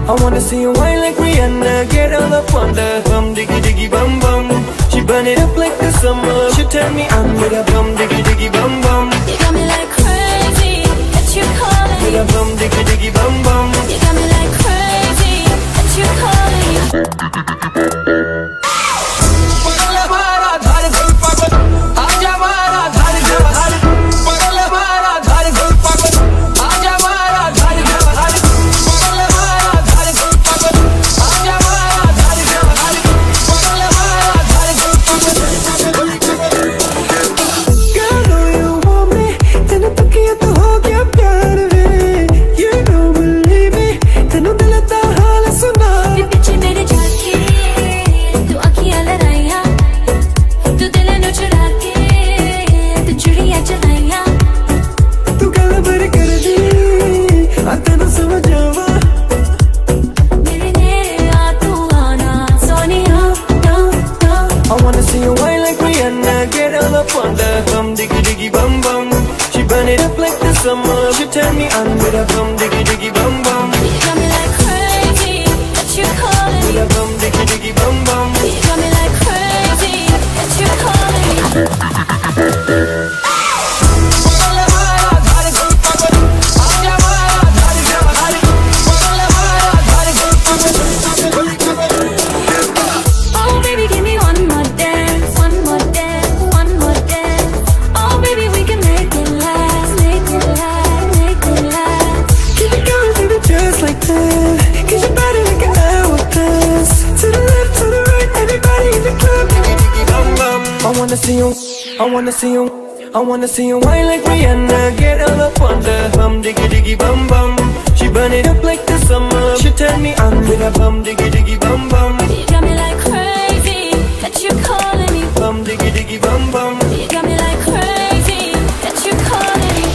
I wanna see you whine like Rihanna, get all up on the bum diggy diggy bum bum. She burn it up like the summer. She turn me on with a bum diggy diggy bum bum. You got me like crazy, that you calling with a bum diggy diggy bum bum. You got me like crazy, that you calling summer, she turn me on with a bum diggy diggy bum bum. You got me like crazy, that you calling with a bum diggy diggy bum bum. You got me like crazy, that you calling Oh baby, give me one more dance, one more dance, one more dance. Oh baby, we can make it last, make it last, make it last. Keep it going, baby, just like that. Cause your body like an hourglass. To the left, to the right, everybody in the club. Diggy diggy bum bum. I wanna see you, I wanna see you, I wanna see you whine like Rihanna, get all up on the bum diggy diggy bum bum. She burn it up like the summer. She turn me on with a bum diggy diggy bum bum. You got me like crazy, that you calling me bum diggy diggy bum bum. You got me like crazy, that you calling me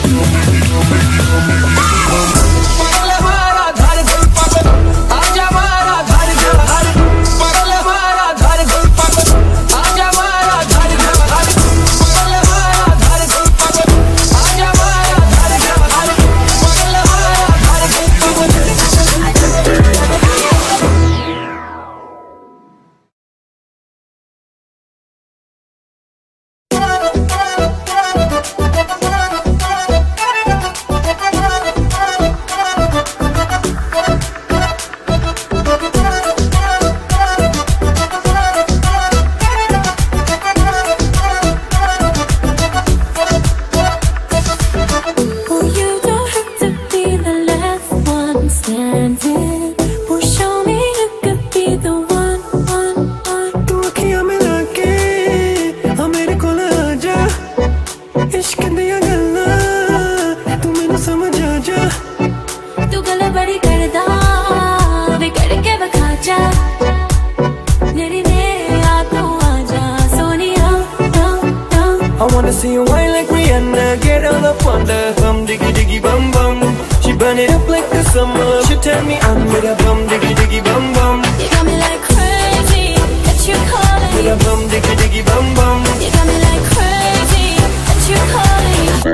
I wanna see you whine like Rihanna, get all up on the bum diggy diggy bum bum. She burn it up like the summer. She turn me on with a bum diggy diggy bum bum. You got me like crazy, that you calling with a bum diggy diggy bum bum. You got me like crazy, that you calling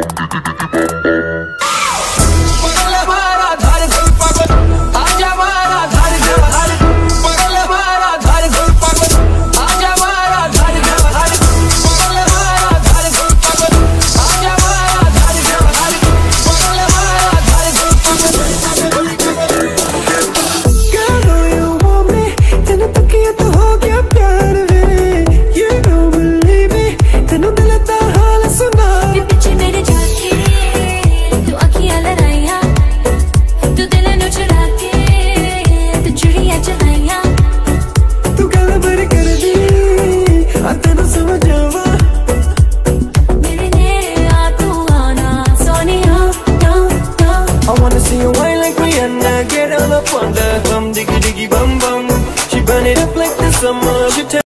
I wanna see you whine like Rihanna, get all up on the bum diggy diggy bum bum. She burn it up like the summer. She